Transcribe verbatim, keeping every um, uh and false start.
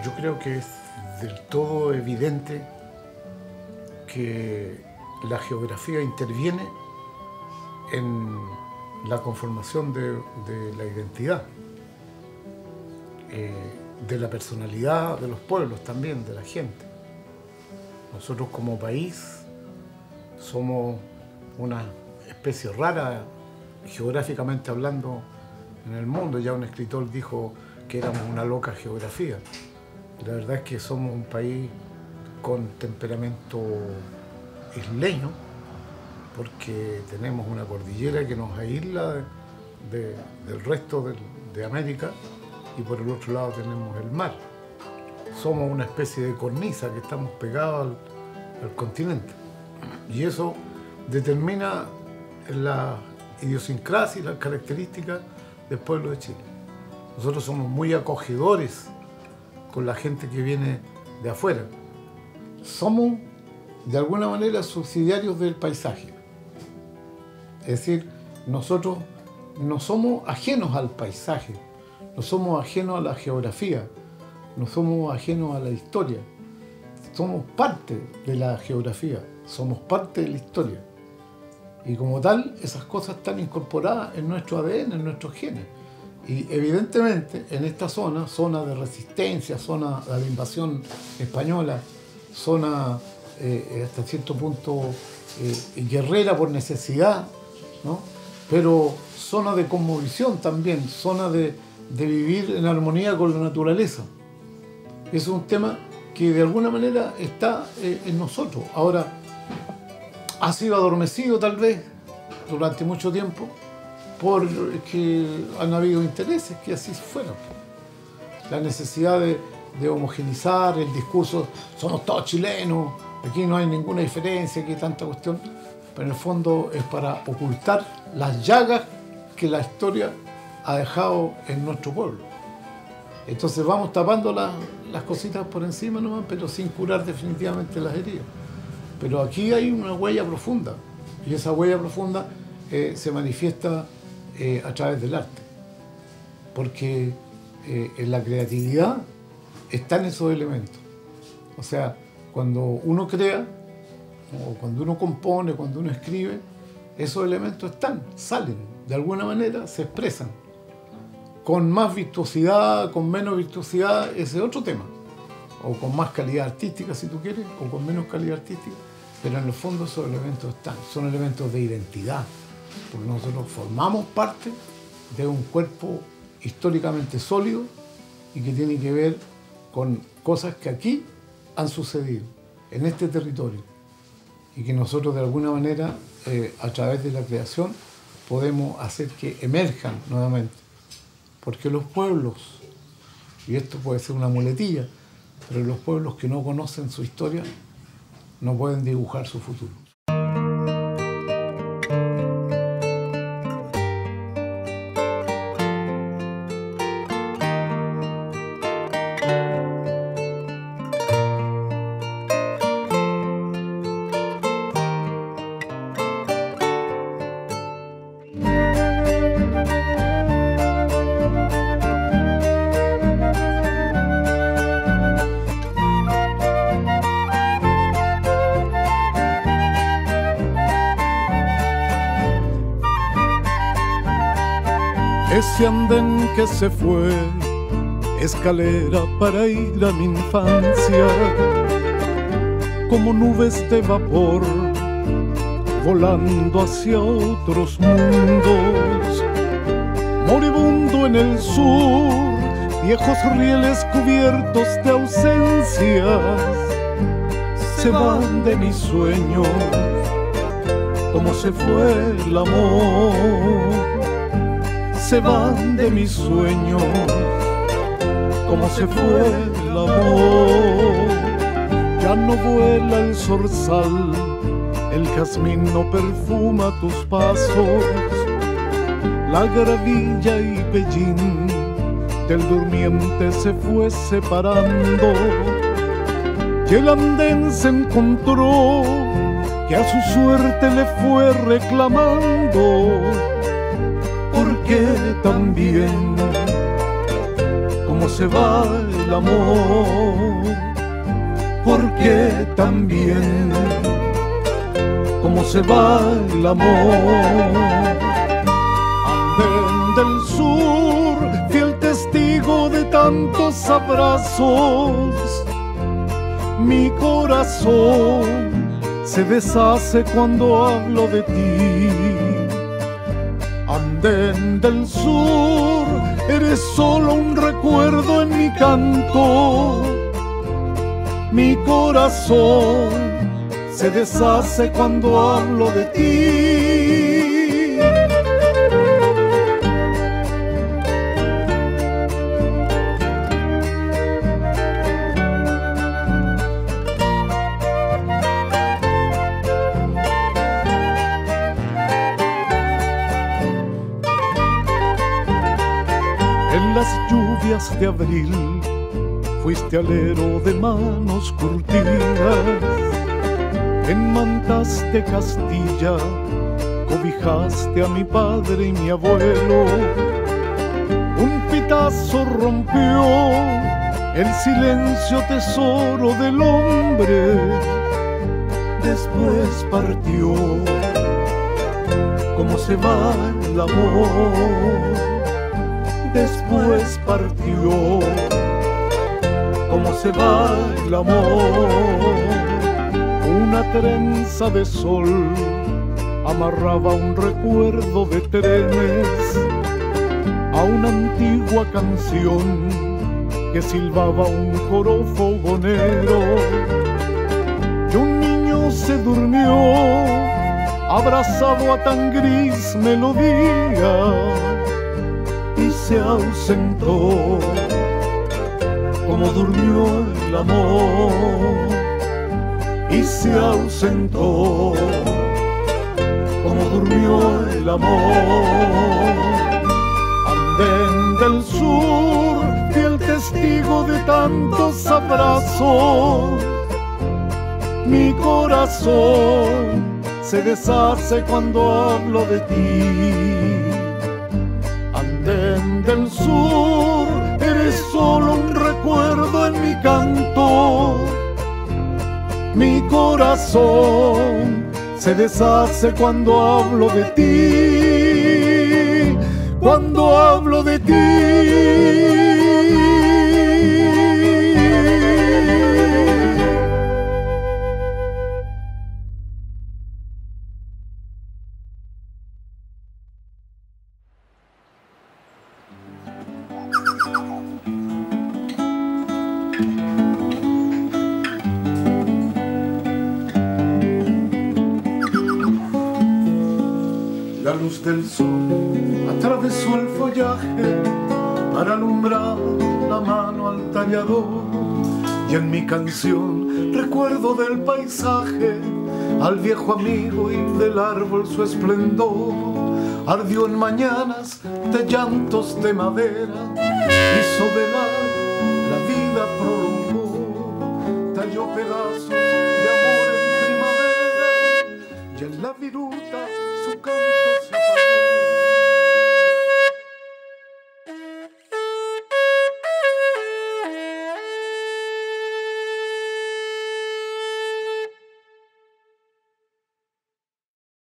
Yo creo que es del todo evidente que la geografía interviene en la conformación de, de la identidad, eh, de la personalidad de los pueblos también, de la gente. Nosotros como país somos una especie rara geográficamente hablando en el mundo. Ya un escritor dijo que éramos una loca geografía. La verdad es que somos un país con temperamento isleño, porque tenemos una cordillera que nos aísla de, de, del resto de, de América, y por el otro lado tenemos el mar. Somos una especie de cornisa que estamos pegados al, al continente, y eso determina la idiosincrasia y las características del pueblo de Chile. Nosotros somos muy acogedores con la gente que viene de afuera. Somos de alguna manera subsidiarios del paisaje. Es decir, nosotros no somos ajenos al paisaje, no somos ajenos a la geografía, no somos ajenos a la historia. Somos parte de la geografía, somos parte de la historia. Y como tal, esas cosas están incorporadas en nuestro A D N, en nuestros genes. Y evidentemente en esta zona, zona de resistencia, zona de la invasión española, zona eh, hasta cierto punto eh, guerrera por necesidad, ¿no? Pero zona de cosmovisión también, zona de, de vivir en armonía con la naturaleza. Es un tema que de alguna manera está eh, en nosotros. Ahora, ha sido adormecido tal vez durante mucho tiempo porque han habido intereses que así fueron. La necesidad de, de homogenizar el discurso, somos todos chilenos, aquí no hay ninguna diferencia, aquí hay tanta cuestión, pero en el fondo es para ocultar las llagas que la historia ha dejado en nuestro pueblo. Entonces vamos tapando las, las cositas por encima nomás, pero sin curar definitivamente las heridas. Pero aquí hay una huella profunda, y esa huella profunda eh, se manifiesta eh, a través del arte, porque eh, en la creatividad están esos elementos. O sea, cuando uno crea, o cuando uno compone, cuando uno escribe, esos elementos están, salen, de alguna manera se expresan. Con más virtuosidad, con menos virtuosidad, ese es otro tema. O con más calidad artística, si tú quieres, o con menos calidad artística. Pero en el fondo esos elementos están, son elementos de identidad, porque nosotros formamos parte de un cuerpo históricamente sólido y que tiene que ver con cosas que aquí han sucedido, en este territorio, y que nosotros de alguna manera, eh, a través de la creación, podemos hacer que emerjan nuevamente. Porque los pueblos, y esto puede ser una muletilla, pero los pueblos que no conocen su historia no pueden dibujar su futuro. Ese andén que se fue, escalera para ir a mi infancia, como nubes de vapor, volando hacia otros mundos. Moribundo en el sur, viejos rieles cubiertos de ausencias, se van de mis sueños, como se fue el amor. Se van de mis sueños, como se fue el amor. Ya no vuela el zorzal, el jazmín no perfuma tus pasos. La gravilla y pellín del durmiente se fue separando, y el andén se encontró que a su suerte le fue reclamando. Porque también, como cómo se va el amor, porque también cómo se va el amor. Andén del sur, fiel testigo de tantos abrazos, mi corazón se deshace cuando hablo de ti. Andén del sur, eres solo un recuerdo en mi canto. Mi corazón se deshace cuando hablo de ti. En las lluvias de abril fuiste alero de manos curtidas, en mantas de Castilla cobijaste a mi padre y mi abuelo. Un pitazo rompió el silencio tesoro del hombre, después partió. Cómo se va el amor, después partió. Cómo se va el amor. Una trenza de sol amarraba un recuerdo de trenes a una antigua canción que silbaba un coro fogonero. Y un niño se durmió abrazado a tan gris melodía y se ausentó. Como durmió el amor y se ausentó, como durmió el amor. Andén del sur, fiel testigo de tantos abrazos, mi corazón se deshace cuando hablo de ti. Andén del sur, eres solo un recuerdo en mi canto. Mi corazón se deshace cuando hablo de ti, cuando hablo de ti. La luz del sol atravesó el follaje para alumbrar la mano al tallador, y en mi canción recuerdo del paisaje al viejo amigo y del árbol su esplendor. Ardió en mañanas de llantos de madera, hizo velar, la vida prolongó, talló pedazos de amor en primavera, y en la viruta su canto